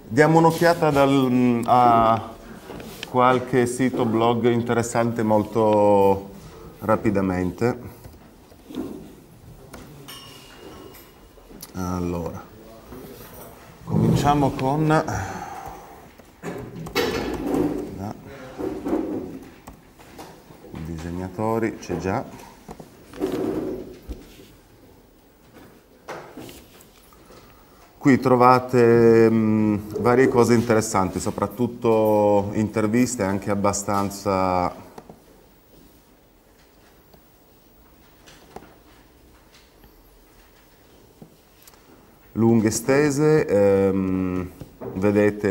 Diamo un'occhiata a qualche sito blog interessante molto rapidamente. Allora, cominciamo con i disegnatori, c'è già. Qui trovate varie cose interessanti, soprattutto interviste anche abbastanza lunghe, estese. Vedete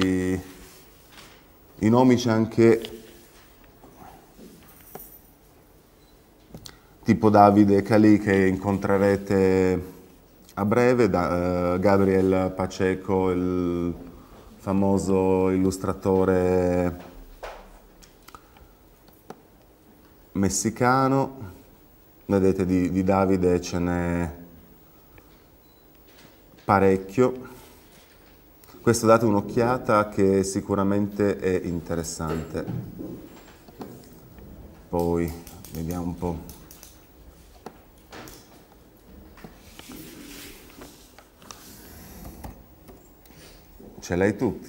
i nomi, c'è anche tipo Davide Calì che incontrerete a breve, Gabriel Pacheco, il famoso illustratore messicano. Vedete di Davide ce n'è parecchio. Questo date un'occhiata che sicuramente è interessante. Poi vediamo un po'. Ce l'hai tutti.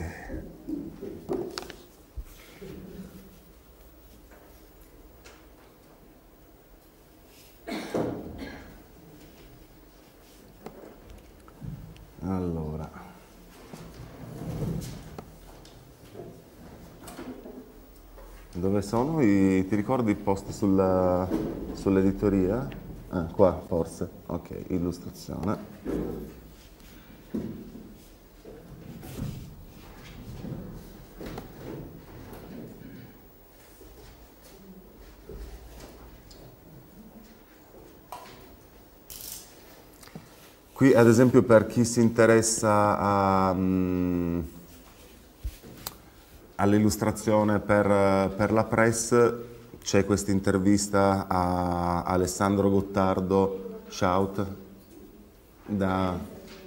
Allora. Dove sono? Ti ricordi i post sull'editoria? Ah, qua forse. Ok, illustrazione. Qui ad esempio per chi si interessa all'illustrazione per la press c'è questa intervista a Alessandro Gottardo, Shout, da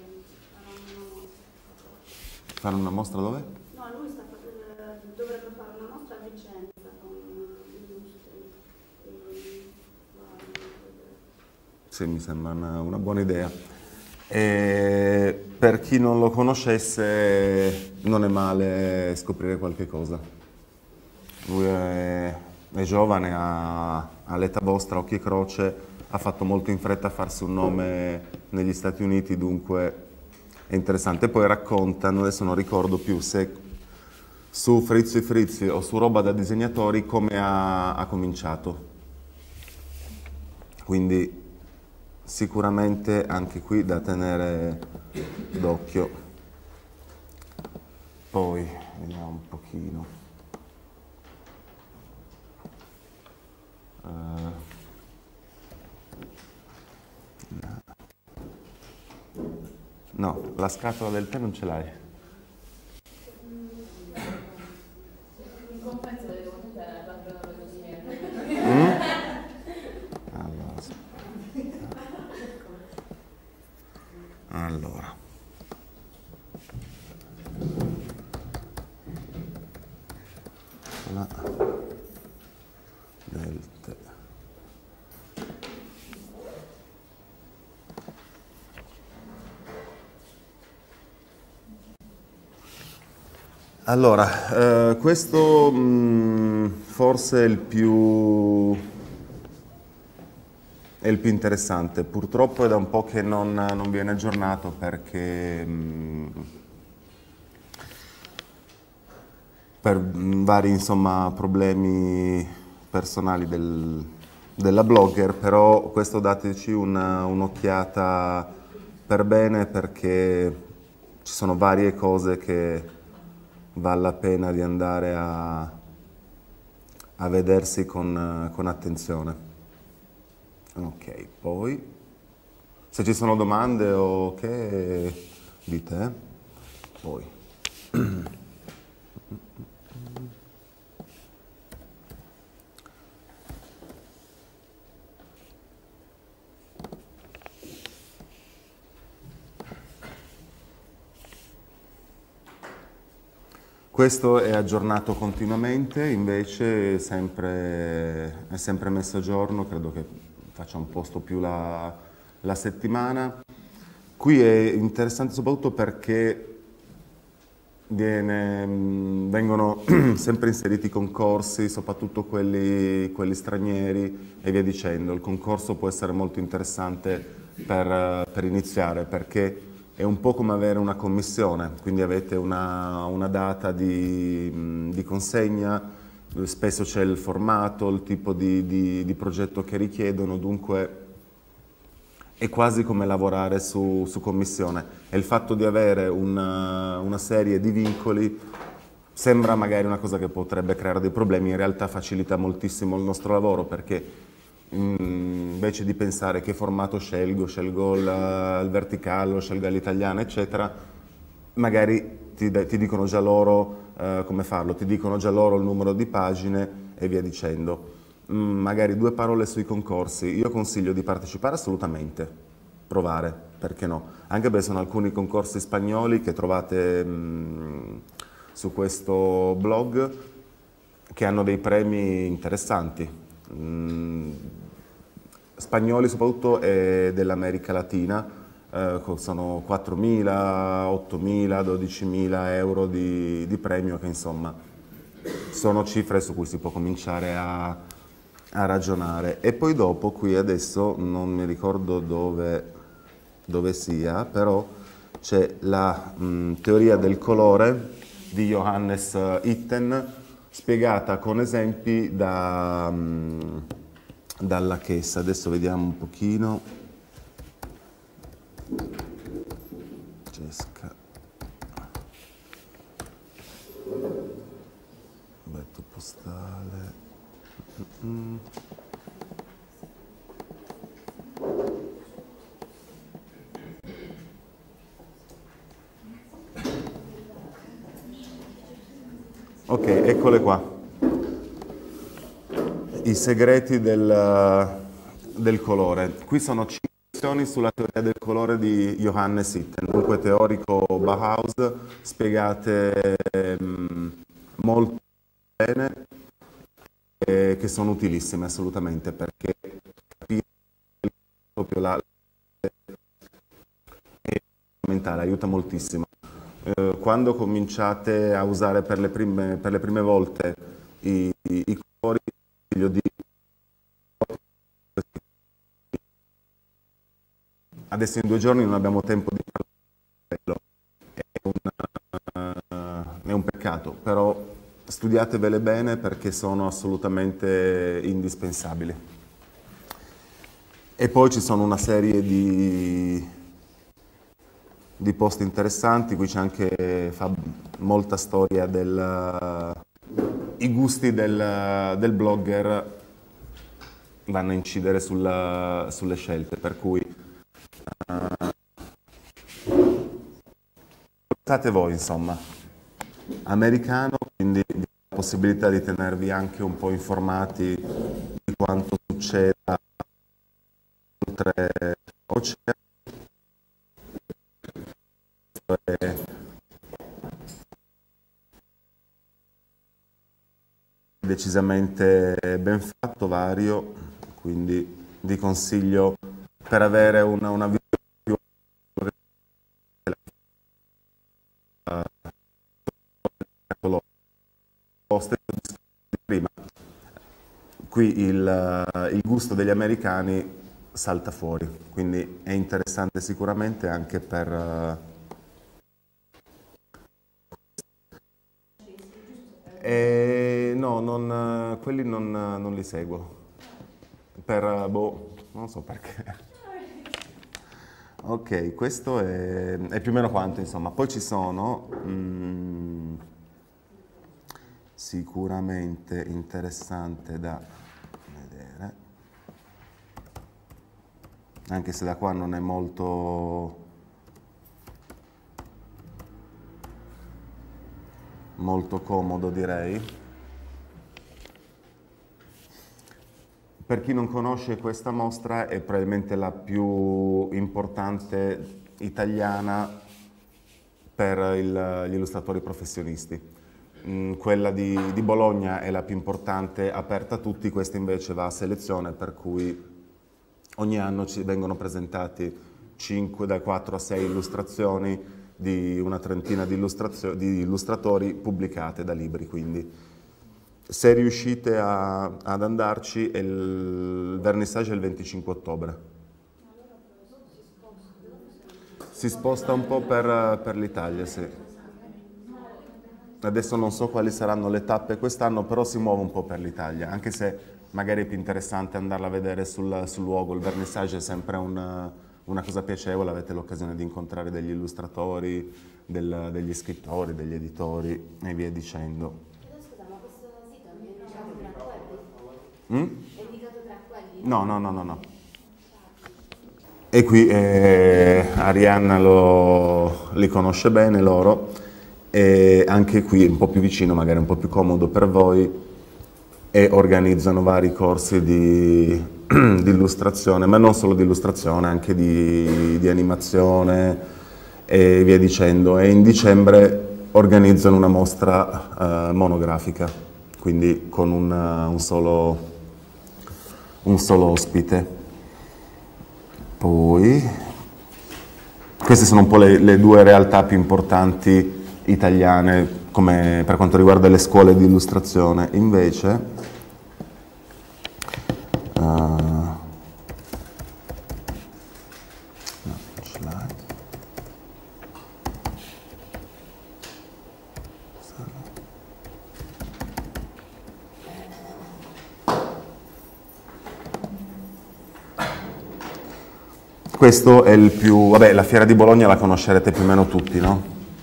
fare una mostra dove? No, lui dovrebbe fare una mostra a Vicenza con illustri. Sì, mi sembra una buona idea. E per chi non lo conoscesse, non è male scoprire qualche cosa. Lui è giovane, ha l'età vostra, occhi e croce, ha fatto molto in fretta a farsi un nome negli Stati Uniti, dunque è interessante. Poi raccontano, adesso non ricordo più se su Frizzi Frizzi o su Roba da disegnatori, come ha cominciato. Quindi sicuramente anche qui da tenere d'occhio. Poi vediamo un pochino. No, la scatola del tè non ce l'hai. In compenso delle cose c'è la giornata così. Allora, sì. Allora. La del tè. Allora, questo forse è il più interessante. Purtroppo è da un po' che non viene aggiornato perché per vari insomma, problemi personali della blogger, però questo dateci un'occhiata per bene perché ci sono varie cose che vale la pena di andare a vedersi con attenzione. Ok, poi se ci sono domande o che dite, poi. Questo è aggiornato continuamente, invece è sempre messo a giorno, credo che faccia un posto più la settimana. Qui è interessante soprattutto perché vengono sempre inseriti concorsi, soprattutto quelli stranieri e via dicendo. Il concorso può essere molto interessante per iniziare perché è un po' come avere una commissione, quindi avete una data di consegna, spesso c'è il formato, il tipo di progetto che richiedono, dunque è quasi come lavorare su commissione e il fatto di avere una serie di vincoli sembra magari una cosa che potrebbe creare dei problemi, in realtà facilita moltissimo il nostro lavoro perché invece di pensare che formato scelgo il verticale, o scelgo l'italiano, eccetera, magari ti dicono già loro come farlo, ti dicono già loro il numero di pagine e via dicendo. Magari 2 parole sui concorsi. Io consiglio di partecipare assolutamente, provare, perché no? Anche perché sono alcuni concorsi spagnoli che trovate su questo blog che hanno dei premi interessanti. Spagnoli soprattutto e dell'America Latina, sono 4.000, 8.000, 12.000 euro di premio che insomma sono cifre su cui si può cominciare a ragionare. E poi dopo qui adesso non mi ricordo dove sia, però c'è la teoria del colore di Johannes Itten spiegata con esempi dalla Chessa. Adesso vediamo un pochino. Francesca. Betto postale. Ok, eccole qua. I segreti del colore. Qui sono 5 lezioni sulla teoria del colore di Johannes Itten, dunque teorico Bauhaus, spiegate molto bene e che sono utilissime assolutamente perché capire proprio è fondamentale, aiuta moltissimo. Quando cominciate a usare per le prime volte i colori, consiglio di adesso in 2 giorni non abbiamo tempo di parlare, è un peccato, però studiatevele bene perché sono assolutamente indispensabili. E poi ci sono una serie di post interessanti, qui c'è anche molta storia i gusti del blogger vanno a incidere sulle scelte, per cui pensate voi, insomma, americano, quindi la possibilità di tenervi anche un po' informati di quanto succeda oltre l'oceano. Decisamente ben fatto, vario, quindi vi consiglio per avere una visione più prima. Qui il gusto degli americani salta fuori, quindi è interessante sicuramente anche per no, quelli non li seguo. Non so perché. Ok, questo è più o meno quanto, insomma. Poi ci sono sicuramente interessante da vedere, anche se da qua non è molto comodo, direi. Per chi non conosce, questa mostra è probabilmente la più importante italiana per gli illustratori professionisti. quella di Bologna è la più importante, aperta a tutti, questa invece va a selezione, per cui ogni anno ci vengono presentati 5, da 4 a 6 illustrazioni di una trentina di illustratori pubblicate da libri, quindi se riuscite ad andarci il vernissage è il 25 ottobre. Si sposta un po' per l'Italia, sì. Adesso non so quali saranno le tappe quest'anno, però si muove un po' per l'Italia, anche se magari è più interessante andarla a vedere sul luogo. Il vernissage è sempre una cosa piacevole, avete l'occasione di incontrare degli illustratori, degli scrittori, degli editori e via dicendo. Scusa, ma questo sito è indicato tra quelli? È indicato tra quelli? No. E qui Arianna li conosce bene loro, e anche qui un po' più vicino, magari un po' più comodo per voi, e organizzano vari corsi di illustrazione, ma non solo di illustrazione, anche di animazione e via dicendo. E in dicembre organizzano una mostra monografica, quindi con un solo ospite. Poi, queste sono un po' le due realtà più importanti italiane come per quanto riguarda le scuole di illustrazione. Invece, questo è il più... Vabbè, la Fiera di Bologna la conoscerete più o meno tutti, no?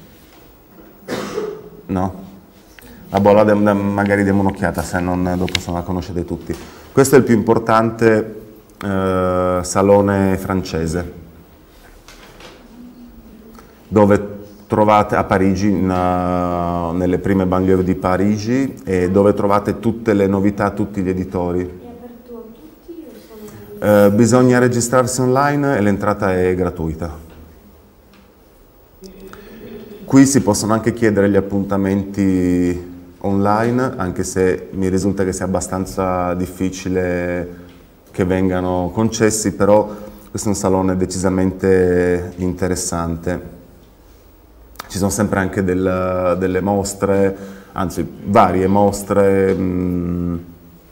No? A Bologna magari diamo un'occhiata, se non dopo se non la conoscete tutti. Questo è il più importante salone francese, dove trovate a Parigi, nelle prime banlieue di Parigi, e dove trovate tutte le novità, tutti gli editori. Bisogna registrarsi online e l'entrata è gratuita. Qui si possono anche chiedere gli appuntamenti online, anche se mi risulta che sia abbastanza difficile che vengano concessi, però questo è un salone decisamente interessante. Ci sono sempre anche delle mostre, anzi varie mostre.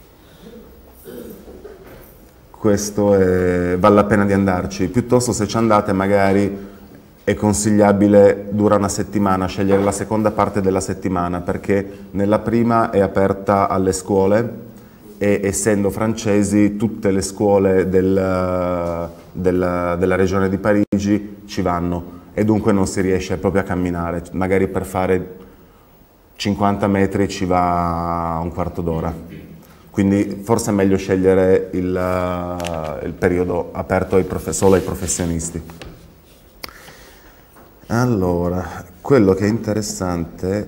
Questo vale la pena di andarci, piuttosto se ci andate magari è consigliabile, dura una settimana, scegliere la seconda parte della settimana, perché nella prima è aperta alle scuole e essendo francesi tutte le scuole della regione di Parigi ci vanno e dunque non si riesce proprio a camminare, magari per fare 50 metri ci va un quarto d'ora. Quindi forse è meglio scegliere il periodo aperto solo ai professionisti. Allora, quello che è interessante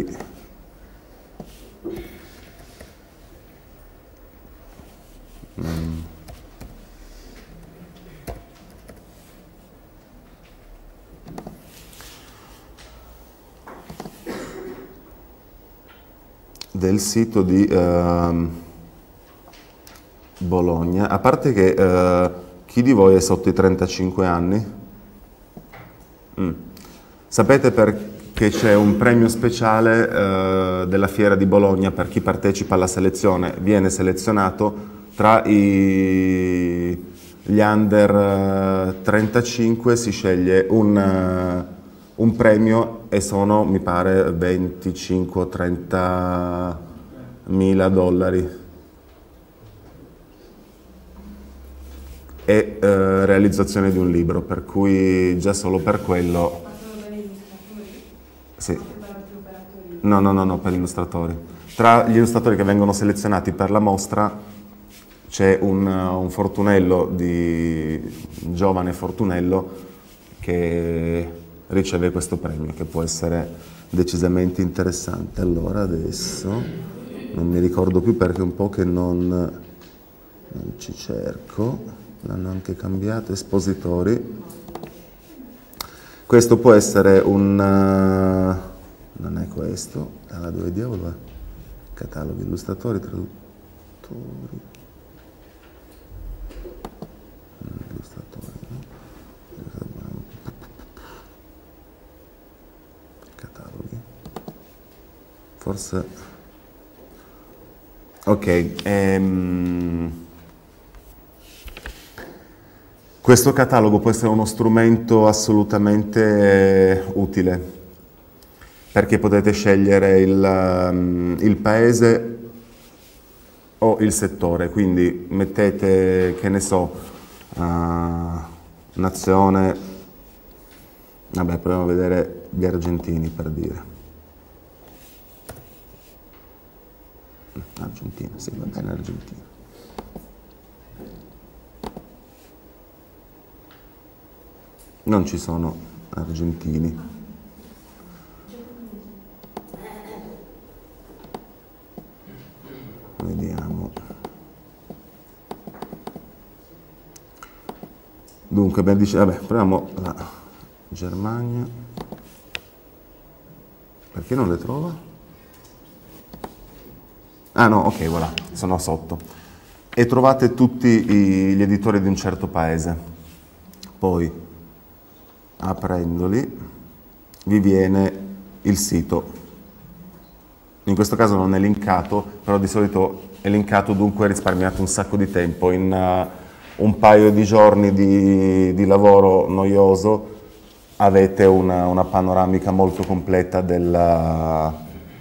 del sito di Bologna, a parte che chi di voi è sotto i 35 anni? Sapete perché c'è un premio speciale della Fiera di Bologna per chi partecipa alla selezione, viene selezionato tra gli under 35, si sceglie un premio e sono, mi pare, 25 o 30 mila dollari. E realizzazione di un libro, per cui già solo per quello... Ma sono per gli illustratori? Sì. Per altri operatori? No, per gli illustratori. Tra gli illustratori che vengono selezionati per la mostra c'è un fortunello, un giovane fortunello che riceve questo premio, che può essere decisamente interessante. Allora adesso non mi ricordo più perché è un po' che non ci cerco. L'hanno anche cambiato, espositori. Questo può essere non è questo. questo, allora dove diavolo è? Cataloghi, illustratori, traduttori, illustratori, no? Cataloghi, forse, ok, questo catalogo può essere uno strumento assolutamente utile, perché potete scegliere il paese o il settore, quindi mettete, che ne so, nazione, vabbè, proviamo a vedere gli argentini per dire. Argentina, sì, va bene Argentina. Non ci sono argentini. Vediamo. Dunque, vabbè, proviamo la Germania. Perché non le trova? Ah no, ok, voilà, sono sotto. E trovate tutti gli editori di un certo paese. Poi, aprendoli, vi viene il sito. In questo caso non è linkato, però di solito è linkato, dunque risparmiate un sacco di tempo. In un paio di giorni di lavoro noioso avete una panoramica molto completa della...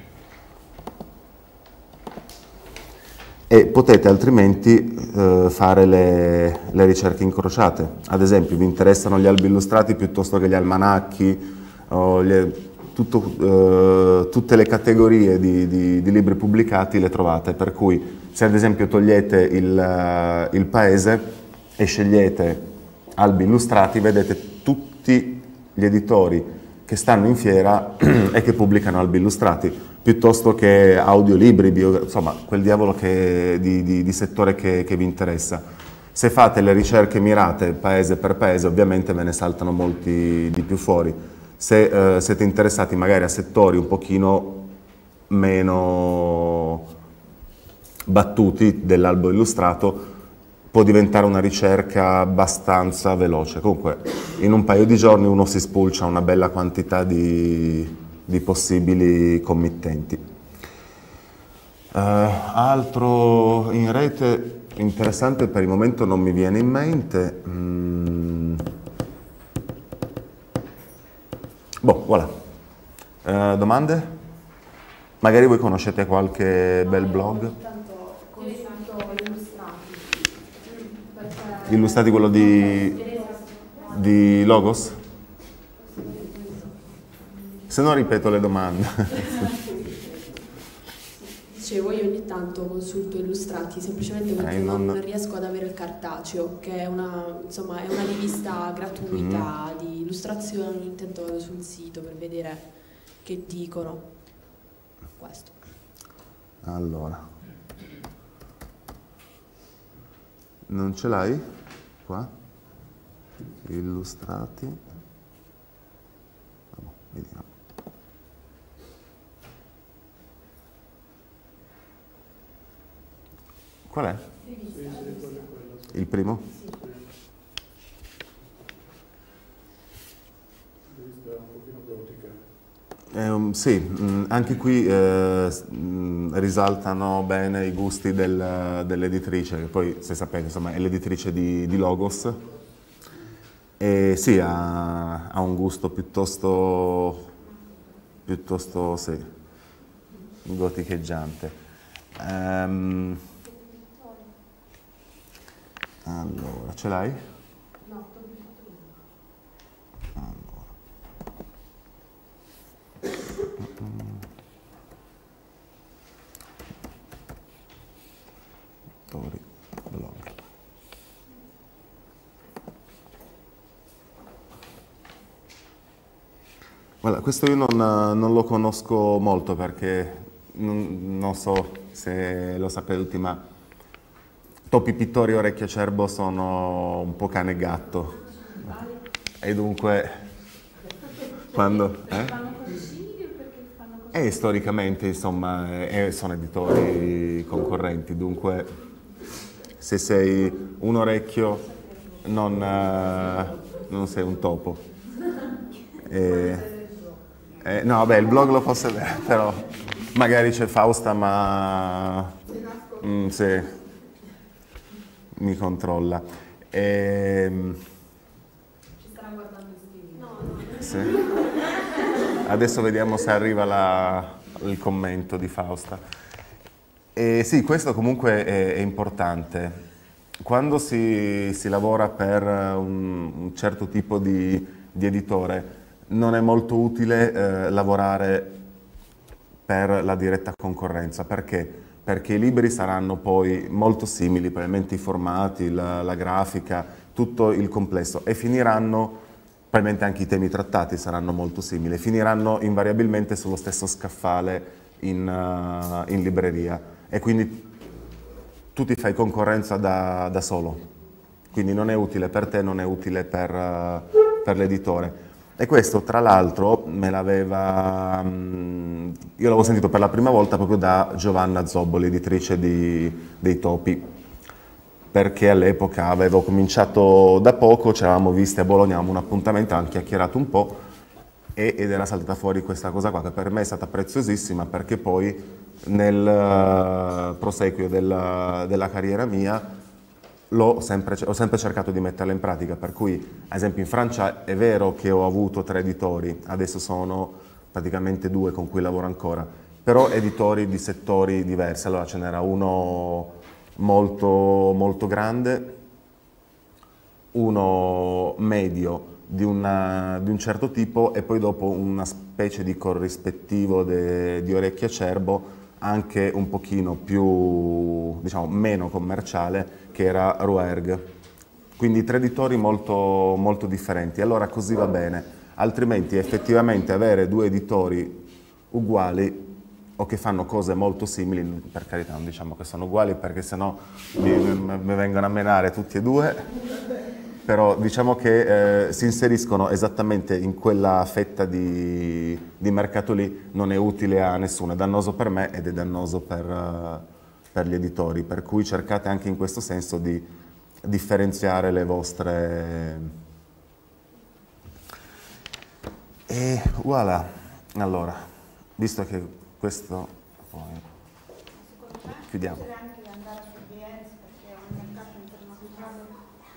E potete altrimenti fare le ricerche incrociate. Ad esempio, vi interessano gli albi illustrati piuttosto che gli almanacchi, o tutte le categorie di libri pubblicati le trovate, per cui se ad esempio togliete il paese e scegliete albi illustrati, vedete tutti gli editori che stanno in fiera e che pubblicano albi illustrati, piuttosto che audiolibri, insomma quel diavolo di settore che vi interessa. Se fate le ricerche mirate paese per paese, ovviamente ve ne saltano molti di più fuori. Se siete interessati magari a settori un pochino meno battuti dell'albo illustrato, può diventare una ricerca abbastanza veloce. Comunque, in un paio di giorni uno si spulcia una bella quantità di possibili committenti. Altro in rete interessante per il momento non mi viene in mente. Boh, voilà. Domande? Magari voi conoscete qualche bel blog? Intanto consulto illustrati. Illustrati quello di Logos? Se no ripeto le domande. Dicevo, io ogni tanto consulto illustrati semplicemente perché non riesco ad avere il cartaceo, che è insomma, è una rivista gratuita di illustrazione. Ogni tanto vado sul sito per vedere che dicono. Questo. Allora. Non ce l'hai? Qua? Illustrati. Vediamo. Qual è? Il primo? Sì, anche qui risaltano bene i gusti dell'editrice, che poi, se sapete, insomma, è l'editrice di Logos, e sì, ha un gusto piuttosto sì, goticheggiante. Allora, ce l'hai? No, Allora. Blog. Guarda, questo io non lo conosco molto perché non so se lo sapete tutti, ma topi, pittori e orecchie acerbo sono un po' cane e gatto. E dunque, quando... Fanno consigli o perché fanno E storicamente, insomma, sono editori concorrenti, dunque se sei un orecchio non sei un topo. No, vabbè, il blog lo posso vedere, però magari c'è Fausta, ma sì, mi controlla. Ci staranno guardando in streaming. Sì. Adesso vediamo se arriva il commento di Fausta. Sì, questo comunque è importante. Quando si lavora per un certo tipo di editore, non è molto utile lavorare per la diretta concorrenza. Perché? Perché i libri saranno poi molto simili, probabilmente i formati, la grafica, tutto il complesso, e finiranno, probabilmente anche i temi trattati saranno molto simili, finiranno invariabilmente sullo stesso scaffale in libreria, e quindi tu ti fai concorrenza da solo, quindi non è utile per te, non è utile per l'editore. E questo, tra l'altro, io l'avevo sentito per la prima volta proprio da Giovanna Zobboli, editrice dei Topi, perché all'epoca avevo cominciato da poco, ci eravamo visti a Bologna, avevamo un appuntamento, avevamo chiacchierato un po', ed era saltata fuori questa cosa qua, che per me è stata preziosissima, perché poi nel proseguio della carriera mia ho sempre cercato di metterla in pratica, per cui ad esempio in Francia è vero che ho avuto 3 editori, adesso sono praticamente 2 con cui lavoro ancora, però editori di settori diversi. Allora ce n'era uno molto, molto grande, uno medio di un certo tipo, e poi dopo una specie di corrispettivo di Orecchie Acerbo, anche un pochino più, diciamo, meno commerciale, che era Rouergue. Quindi 3 editori molto, molto differenti. Allora così va bene, altrimenti effettivamente avere 2 editori uguali o che fanno cose molto simili, per carità non diciamo che sono uguali perché sennò mi vengono a menare tutti e 2, però diciamo che si inseriscono esattamente in quella fetta di mercato lì, non è utile a nessuno, è dannoso per me ed è dannoso per gli editori, per cui cercate anche in questo senso di differenziare le vostre... E voilà, allora, visto che questo... poi chiudiamo. Secondo me anche di andare su Behance, perché è un mercato internazionale.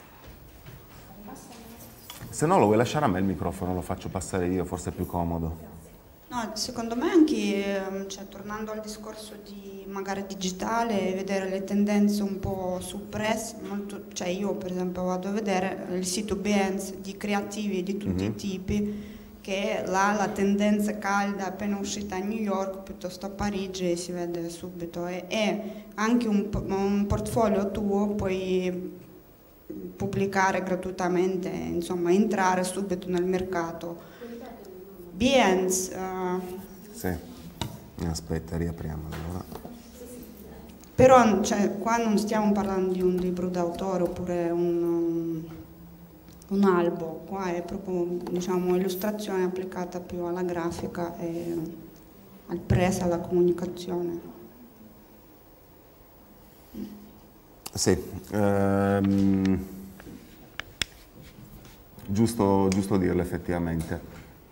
Se no lo vuoi lasciare a me il microfono, lo faccio passare io, forse è più comodo. No, secondo me anche, cioè, tornando al discorso di magari digitale, vedere le tendenze un po' su press, cioè io per esempio vado a vedere il sito Behance di creativi di tutti i tipi, che là la tendenza calda appena uscita a New York piuttosto a Parigi si vede subito, e anche un portfolio tuo puoi pubblicare gratuitamente, insomma entrare subito nel mercato. Behance. Sì, aspetta, riapriamo allora. Però cioè, qua non stiamo parlando di un libro d'autore oppure un albo, qua è proprio, diciamo, illustrazione applicata più alla grafica e al press, alla comunicazione. Sì, giusto dirlo effettivamente.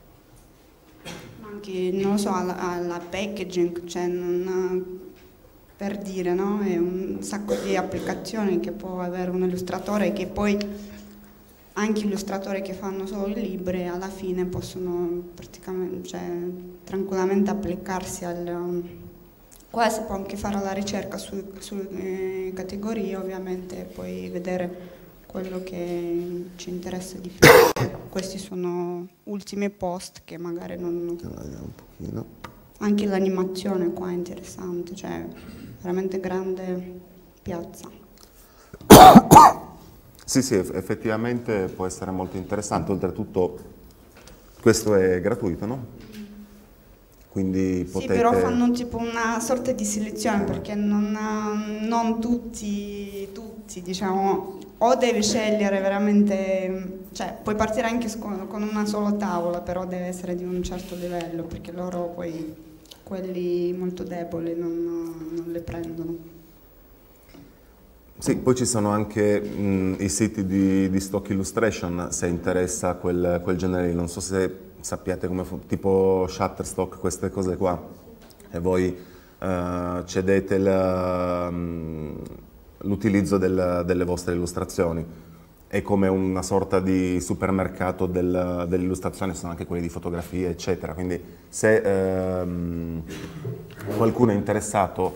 Anche, non lo so, alla packaging, cioè per dire, no? È un sacco di applicazioni che può avere un illustratore, che poi anche illustratori che fanno solo i libri alla fine possono praticamente, cioè, tranquillamente applicarsi qua si può anche fare la ricerca sulle categorie, ovviamente, e poi vedere quello che ci interessa di più. Questi sono ultimi post che magari non... Vediamo un pochino. Anche l'animazione qua è interessante, cioè veramente grande piazza. Sì, effettivamente può essere molto interessante, oltretutto questo è gratuito, no? Quindi potete... Sì, però fanno tipo una sorta di selezione, perché non tutti, diciamo, o devi scegliere veramente, cioè puoi partire anche con una sola tavola, però deve essere di un certo livello, perché loro poi quelli molto deboli non le prendono. Sì, poi ci sono anche i siti di stock illustration, se interessa quel genere lì. Non so se sappiate come tipo Shutterstock, queste cose qua, e voi cedete l'utilizzo delle vostre illustrazioni. È come una sorta di supermercato dell'illustrazione, sono anche quelli di fotografie, eccetera. Quindi se qualcuno è interessato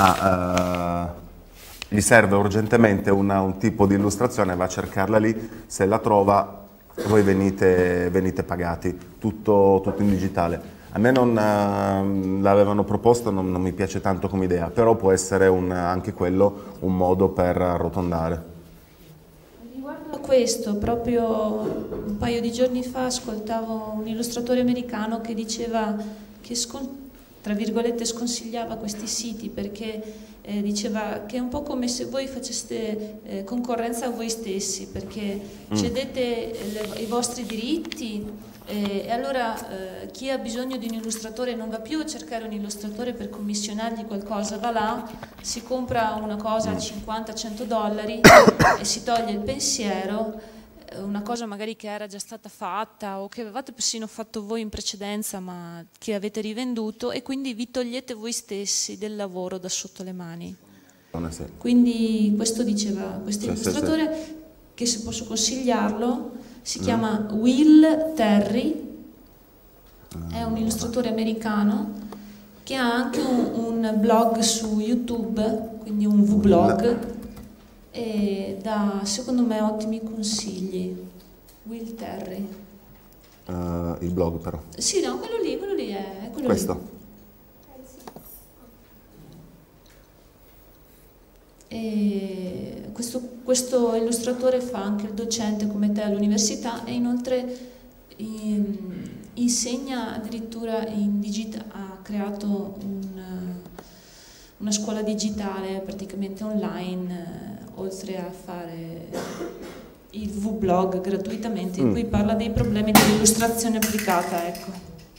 gli serve urgentemente un tipo di illustrazione, va a cercarla lì, se la trova voi venite pagati, tutto in digitale. A me non l'avevano proposto, non mi piace tanto come idea, però può essere anche quello un modo per arrotondare. Riguardo questo, proprio un paio di giorni fa ascoltavo un illustratore americano che diceva che tra virgolette sconsigliava questi siti perché diceva che è un po' come se voi faceste concorrenza a voi stessi, perché cedete i vostri diritti e allora chi ha bisogno di un illustratore non va più a cercare un illustratore per commissionargli qualcosa, va là, si compra una cosa a $50-100 e si toglie il pensiero, una cosa magari che era già stata fatta o che avevate persino fatto voi in precedenza ma che avete rivenduto, e quindi vi togliete voi stessi del lavoro da sotto le mani. Quindi questo diceva questo illustratore, che se posso consigliarlo, si chiama Will Terry, è un illustratore americano che ha anche un blog su YouTube, quindi un vlog, e dà secondo me ottimi consigli. Will Terry. Il blog però? Sì, no, quello lì è quello questo? lì. E questo illustratore fa anche il docente come te all'università e inoltre insegna addirittura ha creato una scuola digitale praticamente online, oltre a fare il vlog gratuitamente, in cui parla dei problemi dell'illustrazione applicata, ecco.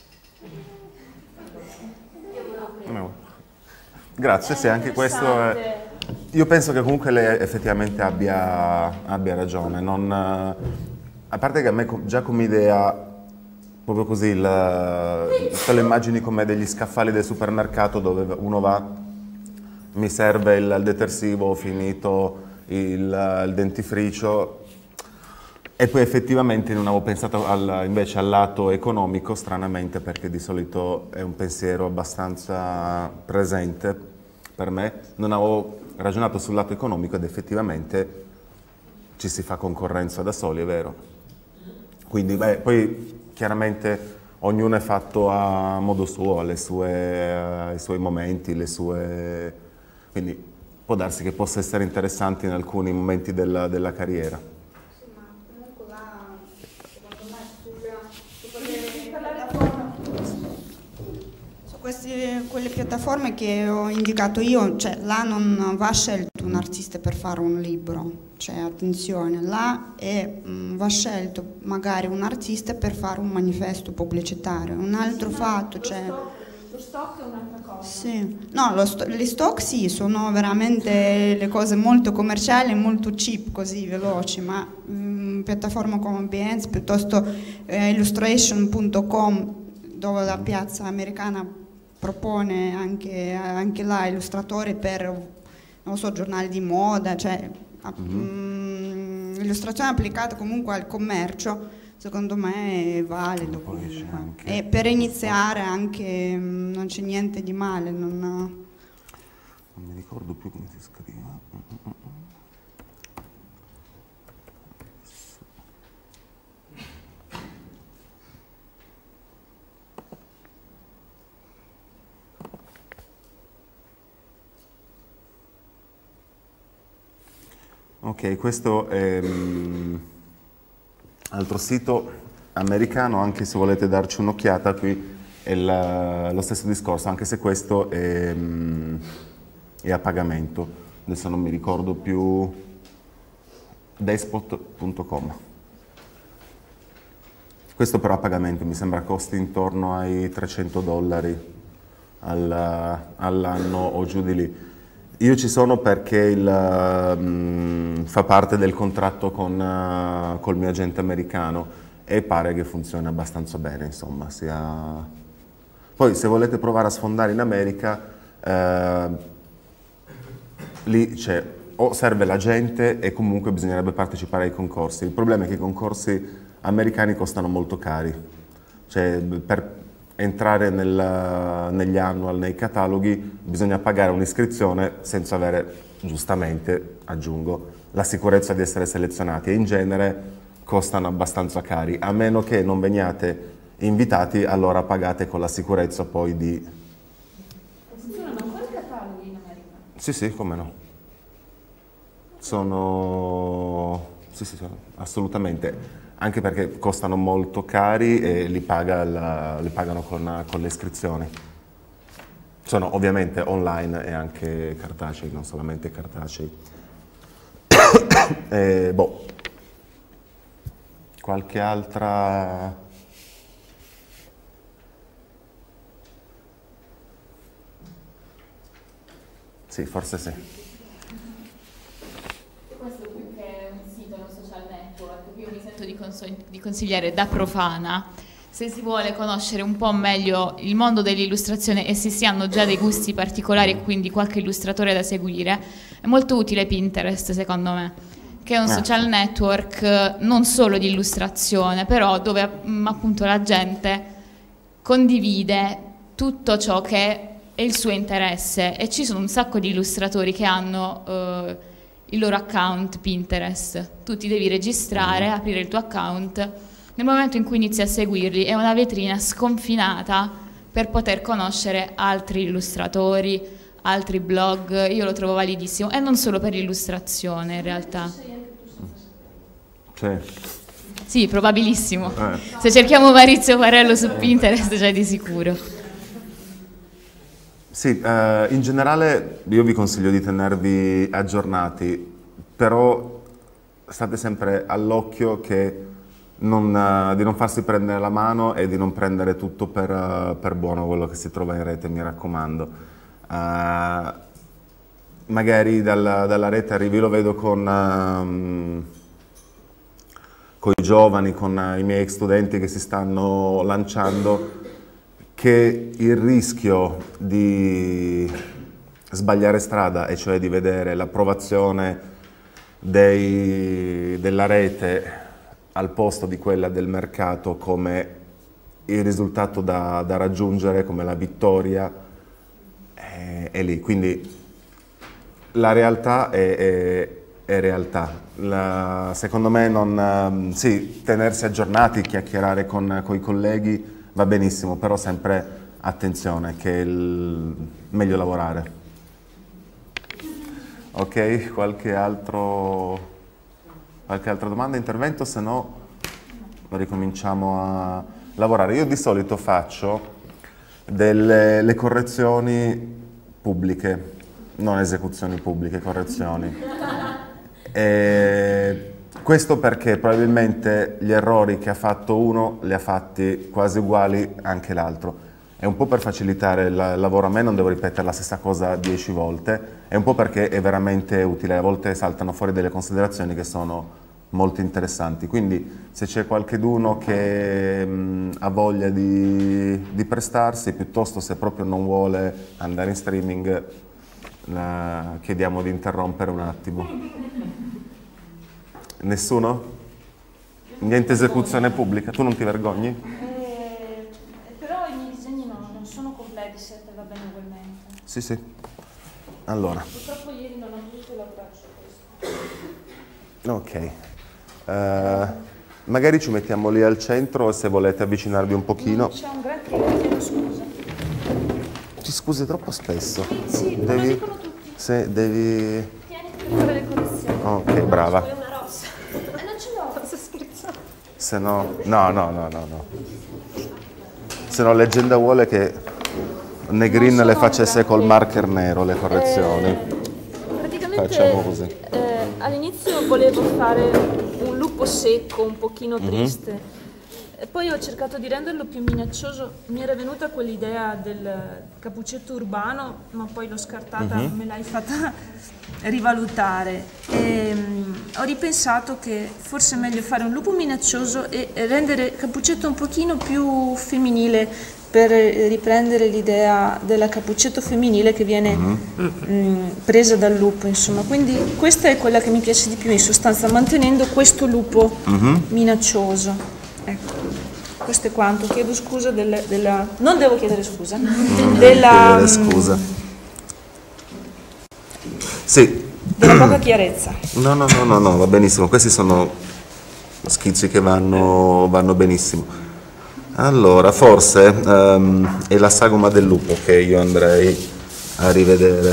No. Grazie, sì, anche questo è... Io penso che comunque lei effettivamente abbia ragione, a parte che a me già come idea, proprio così, te lo immagini come degli scaffali del supermercato dove uno va, mi serve il detersivo, ho finito il dentifricio, e poi effettivamente non avevo pensato invece al lato economico, stranamente, perché di solito è un pensiero abbastanza presente per me, non avevo ragionato sul lato economico ed effettivamente ci si fa concorrenza da soli, è vero. Quindi poi chiaramente ognuno è fatto a modo suo, ai suoi momenti, quindi può darsi che possa essere interessante in alcuni momenti della carriera. Sì, ma comunque là, secondo me, quelle piattaforme che ho indicato io, cioè là non va scelto un artista per fare un libro, cioè attenzione, là va scelto magari un artista per fare un manifesto pubblicitario, un altro fatto, cioè... Lo stock è un'altra cosa. Sì, no, gli stock sì, sono veramente le cose molto commerciali, molto cheap, così veloci, ma piattaforme come Behance, piuttosto illustration.com, dove la piazza americana propone anche là illustratori per, non so, giornali di moda, cioè illustrazione applicata comunque al commercio, secondo me è valido comunque. E per iniziare anche non c'è niente di male. Non mi ricordo più come si scrive. Ok, questo è altro sito americano, anche se volete darci un'occhiata, qui è lo stesso discorso, anche se questo è a pagamento. Adesso non mi ricordo più, despot.com. Questo però a pagamento, mi sembra costi intorno ai $300 all'anno o giù di lì. Io ci sono perché fa parte del contratto col mio agente americano e pare che funzioni abbastanza bene, insomma. Poi se volete provare a sfondare in America, lì c'è o serve l'agente e comunque bisognerebbe partecipare ai concorsi. Il problema è che i concorsi americani costano molto cari, cioè per entrare negli annual, nei cataloghi, bisogna pagare un'iscrizione senza avere, giustamente, aggiungo, la sicurezza di essere selezionati e in genere costano abbastanza cari, a meno che non veniate invitati, allora pagate con la sicurezza poi di... Funzionano ancora i cataloghi in America? Sì, come no. Sì, assolutamente. Anche perché costano molto cari e li pagano con le iscrizioni. Sono ovviamente online e anche cartacei, non solamente cartacei. Qualche altra... Sì, forse sì. Questo più che un sito, un social network, io mi sento di consigliare da profana, se si vuole conoscere un po' meglio il mondo dell'illustrazione e se si hanno già dei gusti particolari e quindi qualche illustratore da seguire, è molto utile Pinterest secondo me, che è un social network non solo di illustrazione, però dove appunto la gente condivide tutto ciò che è il suo interesse e ci sono un sacco di illustratori che hanno il loro account Pinterest. Tu ti devi registrare, aprire il tuo account, nel momento in cui inizi a seguirli è una vetrina sconfinata per poter conoscere altri illustratori, altri blog. Io lo trovo validissimo e non solo per l'illustrazione in realtà. Sì, probabilissimo. Se cerchiamo Maurizio Parello su Pinterest c'è di sicuro. Sì, in generale io vi consiglio di tenervi aggiornati, però state sempre all'occhio che di non farsi prendere la mano e di non prendere tutto per buono quello che si trova in rete, mi raccomando. Magari dalla rete arrivi, lo vedo con i giovani, con i miei studenti che si stanno lanciando, che il rischio di sbagliare strada, e cioè di vedere l'approvazione della rete al posto di quella del mercato come il risultato da raggiungere, come la vittoria, è lì. Quindi la realtà è realtà. Secondo me sì, tenersi aggiornati, chiacchierare con i colleghi va benissimo, però sempre attenzione, che è meglio lavorare. Ok, qualche altra domanda, intervento? Se no ricominciamo a lavorare. Io di solito faccio le correzioni pubbliche, non esecuzioni pubbliche, correzioni. Questo perché probabilmente gli errori che ha fatto uno li ha fatti quasi uguali anche l'altro. È un po' per facilitare il lavoro a me, non devo ripetere la stessa cosa 10 volte, è un po' perché è veramente utile, a volte saltano fuori delle considerazioni che sono molto interessanti. Quindi se c'è qualcheduno che ha voglia di prestarsi, piuttosto se proprio non vuole andare in streaming, chiediamo di interrompere un attimo. Nessuno? Niente esecuzione pubblica? Tu non ti vergogni? Però i miei disegni non sono completi, se a te va bene ugualmente. Sì. Allora. Purtroppo ieri non ho potuto lavorare su questo. Ok. Magari ci mettiamo lì al centro, se volete avvicinarvi un pochino. C'è un granché, chiedo scusa. Ti scusi troppo spesso. Sì, me lo dicono tutti. Se devi... Tieni per fare le correzioni. Ok, brava. Vuoi una rossa? Non ce l'ho, sto scherzando. Se no... No. Se no leggenda vuole che Negrin le facesse col marker nero le correzioni. Praticamente facciamo così. All'inizio volevo fare un lupo secco, un pochino triste. E poi ho cercato di renderlo più minaccioso, mi era venuta quell'idea del cappuccetto urbano, ma poi l'ho scartata, me l'hai fatta rivalutare. E, ho ripensato che forse è meglio fare un lupo minaccioso e rendere Cappuccetto un pochino più femminile, per riprendere l'idea della Cappuccetto femminile che viene presa dal lupo, insomma. Quindi questa è quella che mi piace di più, in sostanza, mantenendo questo lupo minaccioso. Ecco, questo è quanto. Chiedo scusa della... Non devo chiedere scusa. Della scusa. Sì. Della poca chiarezza. No, va benissimo. Questi sono schizzi che vanno benissimo. Allora, forse è la sagoma del lupo che io andrei a rivedere.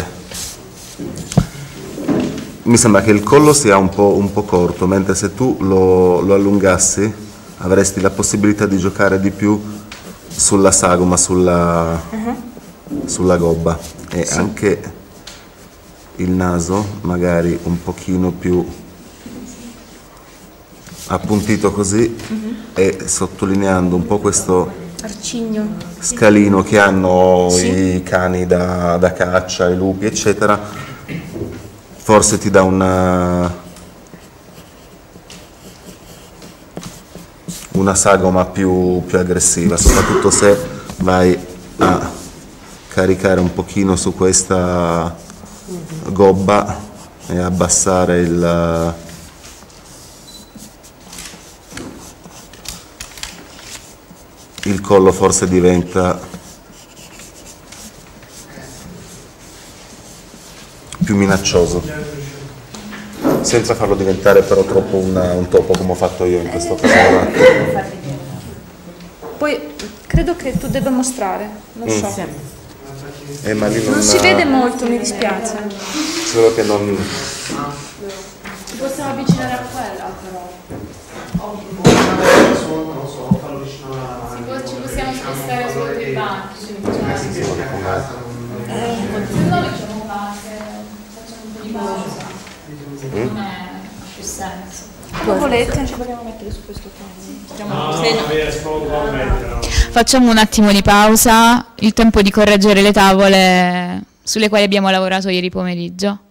Mi sembra che il collo sia un po' corto, mentre se tu lo allungassi avresti la possibilità di giocare di più sulla sagoma, sulla gobba, e anche il naso magari un pochino più appuntito così, e sottolineando un po' questo arcigno, scalino che hanno i cani da caccia, i lupi eccetera, forse ti dà una sagoma più aggressiva, soprattutto se vai a caricare un pochino su questa gobba e abbassare il collo, forse diventa più minaccioso, senza farlo diventare però troppo un topo come ho fatto io in questo caso. Poi credo che tu debba mostrare, non so. Ma lì non si vede molto, mi dispiace. Solo che non... Ci possiamo avvicinare a quella però. Ci possiamo spostare sotto i banchi. Se no facciamo un po' di pausa. Non è più senso. Come volete, ci vogliamo mettere su questo tavolo. Facciamo un attimo di pausa, il tempo di correggere le tavole sulle quali abbiamo lavorato ieri pomeriggio.